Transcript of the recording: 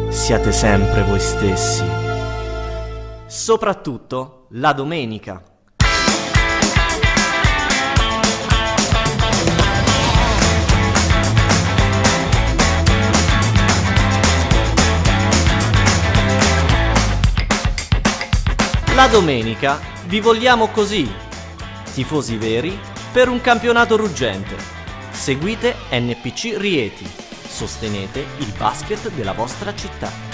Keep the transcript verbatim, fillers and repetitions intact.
siate sempre voi stessi. Soprattutto la domenica. La domenica vi vogliamo così, tifosi veri per un campionato ruggente. Seguite N P C Rieti, sostenete il basket della vostra città.